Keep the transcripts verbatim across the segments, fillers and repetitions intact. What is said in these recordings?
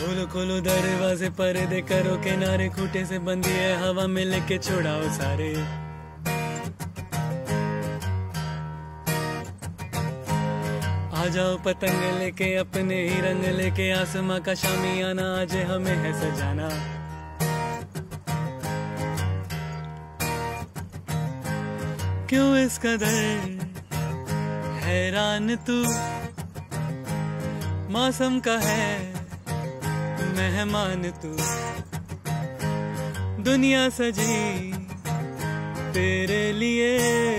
खोलो खोलो दरवाजे पर्दे करो किनारे खूटे से बंदी है हवा में लेके छोड़ाओ सारे। आ जाओ पतंग लेके अपने ही रंग लेके आसमां का शामियाना आज हमें है सजाना। क्यों इस कदर हैरान तू मौसम का है मेहमान तू। दुनिया सजी तेरे लिए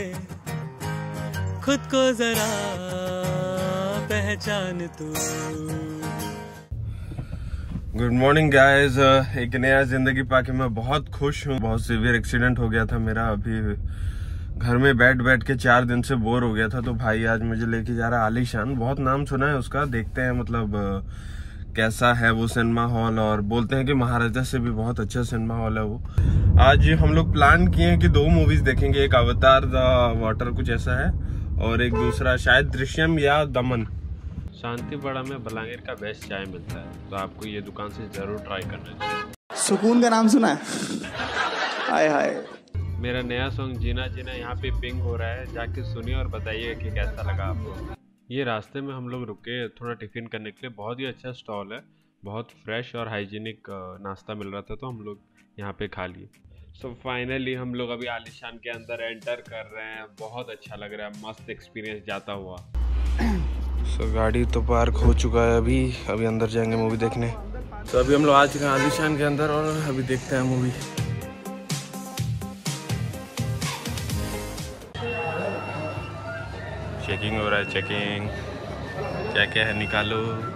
खुद को जरा पहचान तू। गुड मॉर्निंग गाइस, एक नया जिंदगी पाके मैं बहुत खुश हूँ। बहुत सीवियर एक्सीडेंट हो गया था मेरा, अभी घर में बैठ बैठ के चार दिन से बोर हो गया था, तो भाई आज मुझे लेके जा रहा है आलीशान। बहुत नाम सुना है उसका, देखते हैं मतलब कैसा है वो सिनेमा हॉल, और बोलते हैं कि महाराजा से भी बहुत अच्छा सिनेमा हॉल है वो। आज हम लोग प्लान किए हैं कि दो मूवीज देखेंगे, एक अवतार द वाटर कुछ ऐसा है, और एक दूसरा शायद दृश्यम या दमन। शांतिपाड़ा में बलांगीर का बेस्ट चाय मिलता है, तो आपको ये दुकान से जरूर ट्राई करना चाहिए। सुकून का नाम सुना है? हाय हाय। मेरा नया सॉन्ग जीना जीना यहाँ पे पिंग हो रहा है, जाके सुनिए और बताइए कि कैसा लगा आपको। ये रास्ते में हम लोग रुके थोड़ा टिफिन करने के लिए, बहुत ही अच्छा स्टॉल है, बहुत फ्रेश और हाइजीनिक नाश्ता मिल रहा था, तो हम लोग यहाँ पे खा लिए। सो so, फाइनली हम लोग अभी आलीशान के अंदर एंटर कर रहे हैं। बहुत अच्छा लग रहा है, मस्त एक्सपीरियंस जाता हुआ। सो so, गाड़ी तो पार्क हो चुका है, अभी अभी अंदर जाएंगे मूवी देखने। तो so, अभी हम लोग आ चुके हैं आलीशान के अंदर और अभी देखते हैं मूवी। चेकिंग हो रहा है, चेकिंग क्या क्या है निकालो।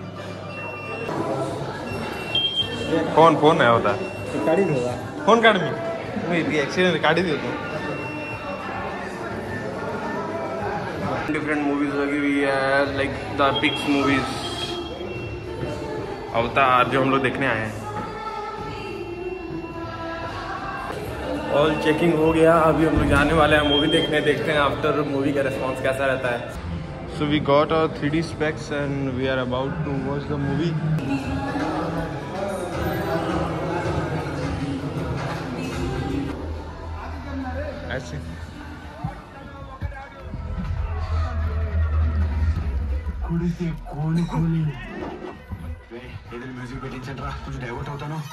फोन फोन है होता गाड़ी होगा फोन काट मी मी एक्सीडेंट काटी दी होतो। डिफरेंट मूवीज लगी हुई है, लाइक द पिक्स मूवीज। अवतार जो हम लोग देखने आए हैं, ऑल चेकिंग हो गया। अभी हम लोग जाने वाले हैं मूवी देखने, देखते हैं आफ्टर मूवी का रिस्पॉन्स कैसा रहता है। So we got our three D specs and we are about to watch the movie. ऐसे म्यूजिक पे टेंशन रहा, कुछ डाइवर्ट होता ना।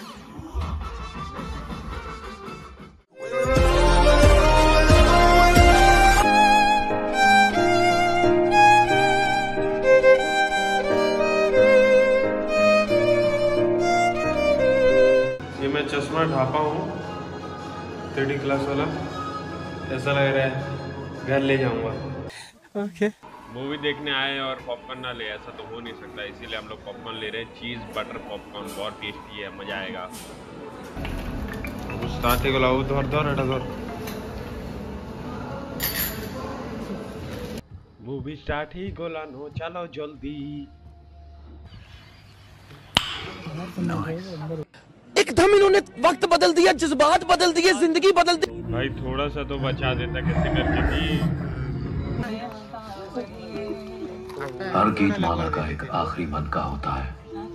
ये मैं चश्मा ढापा हूँ थ्री डी क्लास वाला, ऐसा लग रहा है घर ले जाऊंगा। ओके मूवी देखने आए और पॉपकॉर्न ना ले, ऐसा तो हो नहीं सकता, इसीलिए हम लोग पॉपकॉर्न ले रहे हैं। चीज़ बटर पॉपकॉर्न बहुत टेस्टी है, मज़ा आएगा। स्टार्ट को लाओ धर धर हटा धर। मूवी स्टार्ट ही गोलान हो, चलो जल्दी। एकदम इन्होंने वक्त बदल दिया, जज्बात बदल दिए, जिंदगी बदल दी। भाई थोड़ा सा तो बचा देता कैसे करके भी। हर गीत माला का एक आखिरी मन का होता है।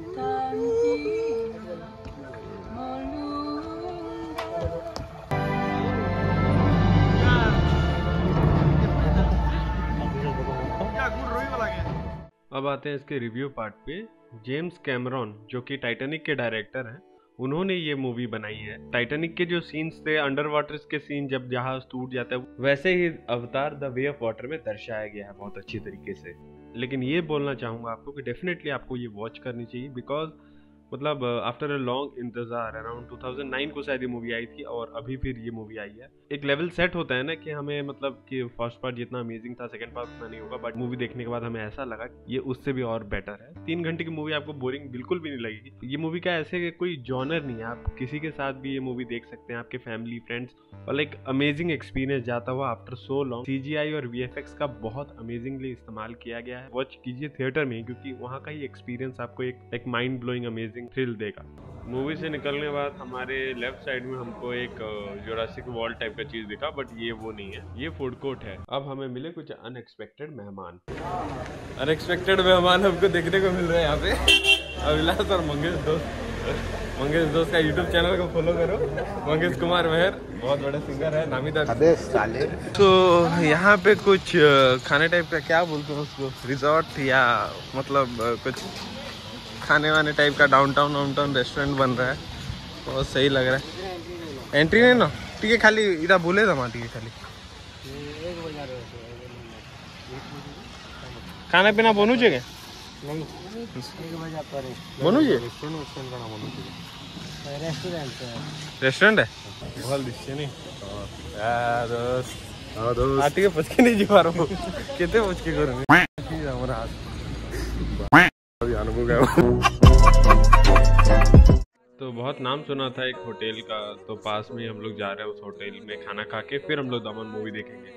अब आते हैं इसके रिव्यू पार्ट पे। जेम्स कैमरॉन जो कि टाइटैनिक के डायरेक्टर हैं, उन्होंने ये मूवी बनाई है। टाइटैनिक के जो सीन्स थे, अंडर वाटर के सीन जब जहाज टूट जाता है, वैसे ही अवतार द वे ऑफ वाटर में दर्शाया गया है बहुत अच्छी तरीके से। लेकिन ये बोलना चाहूँगा आपको कि डेफिनेटली आपको ये वॉच करनी चाहिए, बिकॉज मतलब आफ्टर अ लॉन्ग इंतजार, अराउंड टू थाउजेंड नाइन को शायद ये मूवी आई थी और अभी फिर ये मूवी आई है। एक लेवल सेट होता है ना कि हमें मतलब कि फर्स्ट पार्ट जितना अमेजिंग था सेकंड पार्ट उतना नहीं होगा, बट मूवी देखने के बाद हमें ऐसा लगा कि ये उससे भी और बेटर है। तीन घंटे की मूवी आपको बोरिंग बिल्कुल भी नहीं लगेगी। ये मूवी का ऐसे कोई जॉनर नहीं है, आप किसी के साथ भी ये मूवी देख सकते हैं, आपके फैमिली फ्रेंड्स, और लाइक अमेजिंग एक्सपीरियंस जाता हुआ आफ्टर सो लॉन्ग। सीजीआई और वीएफएक्स का बहुत अमेजिंगली इस्तेमाल किया गया है। वॉच कीजिए थिएटर में, क्योंकि वहाँ का ही एक्सपीरियंस आपको एक एक माइंड ब्लोइंग अमेजिंग थ्रिल देगा। मूवी से निकलने के बाद हमारे लेफ्ट साइड में हमको एक जुरासिक वर्ल्ड टाइप का चीज दिखा, बट ये वो नहीं है, ये फूड कोर्ट है। अब हमें मिले कुछ अनएक्सपेक्टेड मेहमान। अनएक्सपेक्टेड मेहमान हमको देखने को मिल रहे हैं यहाँ पे। अभिलाष और मंगेश दोस्त, मंगेश दोस्त का यूट्यूब चैनल को फॉलो करो, मंगेश कुमार मेहर, बहुत बड़े सिंगर है, नामीदार। तो यहाँ पे कुछ खाने टाइप का, क्या बोलते हैं उसको, रिजॉर्ट या मतलब कुछ खाने वाने टाइप का डाउनटाउन डाउनटाउन रेस्टोरेंट बन रहा है, बहुत सही लग रहा है। एंट्री नहीं ना, ठीक है, खाली इधर बोले था ठीक है, खाली खाना पीना बनू चाहिए बनू रेस्टोरेंट है भल दिखे नहीं आटे पच के नहीं जी पा रहा हूँ, कितने पच के करूँगी हमारा हाथ अनुभव है। तो बहुत नाम सुना था एक होटल का, तो पास में हम लोग जा रहे हैं उस होटल में खाना खा के फिर हम लोग दमन मूवी देखेंगे।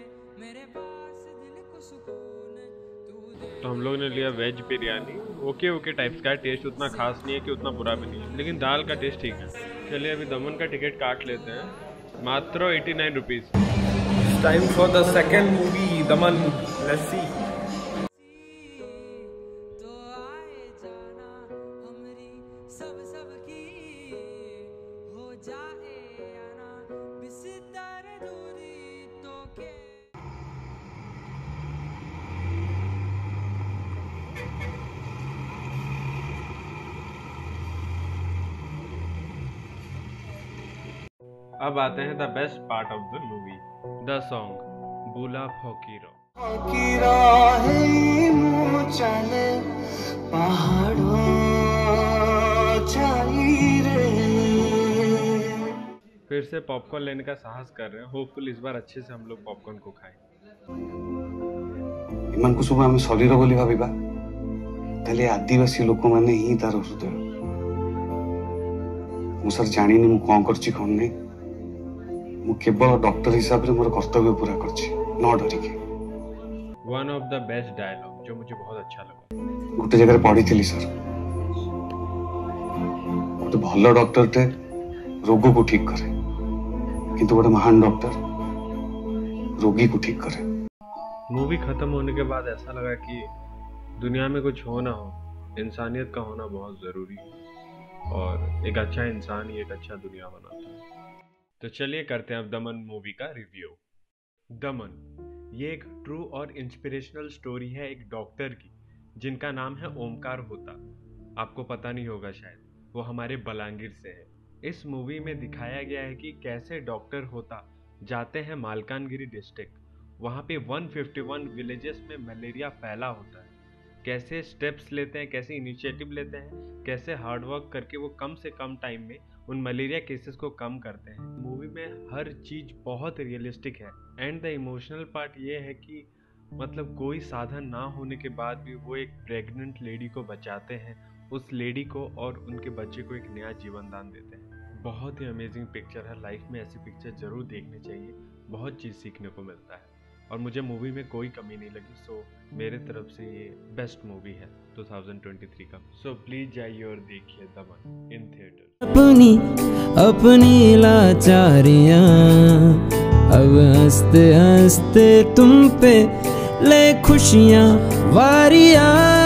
तो हम लोग ने लिया veg biryani, okay okay types का, टेस्ट उतना खास नहीं है कि उतना बुरा भी नहीं है, लेकिन दाल का टेस्ट ठीक है। चलिए अभी दमन का टिकट काट लेते हैं, मात्र eighty nine rupees. Time for the second movie दमन लस्सी। अब आते हैं the best part of the movie, the song बुला फकीरो। फिर से पॉपकॉर्न लेने का साहस कर रहे हैं, होपफुल इस बार अच्छे से हम लोग पॉपकॉर्न को खाएं। इमान को सब हम शरीर बोली भाबिबा, ताले आदिवासी लोक माने ही तार हृदय। मु सर जानी नहीं मु कौन करची कौन नहीं, मु केवल डॉक्टर हिसाब से मोर कर्तव्य पूरा करची, न डरी के। One of the best dialogue जो मुझे बहुत अच्छा लगा। गोटे जगह पढ़ी थी सर, गोटे भल डॉक्टर टे रोग को ठीक करे, किंतु गोटे महान डॉक्टर रोगी को ठीक करे। मूवी खत्म होने के बाद ऐसा लगा कि दुनिया में कुछ हो ना हो, इंसानियत का होना बहुत जरूरी है, और एक अच्छा इंसान ही एक अच्छा दुनिया बनाता है। तो चलिए करते हैं अब दमन मूवी का रिव्यू। दमन ये एक ट्रू और इंस्पिरेशनल स्टोरी है एक डॉक्टर की, जिनका नाम है ओमकार होता। आपको पता नहीं होगा शायद, वो हमारे बलांगीर से है। इस मूवी में दिखाया गया है कि कैसे डॉक्टर होता जाते हैं मालकानगिरी डिस्ट्रिक्ट, वहाँ पे एक सौ इक्यावन विलेजेस में मलेरिया फैला होता है, कैसे स्टेप्स लेते हैं, कैसे इनिशिएटिव लेते हैं, कैसे हार्डवर्क करके वो कम से कम टाइम में उन मलेरिया केसेस को कम करते हैं। मूवी में हर चीज़ बहुत रियलिस्टिक है, एंड द इमोशनल पार्ट ये है कि मतलब कोई साधन ना होने के बाद भी वो एक प्रेग्नेंट लेडी को बचाते हैं, उस लेडी को और उनके बच्चे को एक नया जीवन दान देते हैं। बहुत ही अमेजिंग पिक्चर है, लाइफ में ऐसी पिक्चर जरूर देखनी चाहिए, बहुत चीज़ सीखने को मिलता है, और मुझे मूवी में कोई कमी नहीं लगी। सो मेरे तरफ से ये बेस्ट मूवी है दो हज़ार तेईस का। सो प्लीज जाइए और देखिए दमन इन थिएटर। अपनी अपनी लाचारियां अब हंसते हंसते तुम पे ले खुशियां वारियां।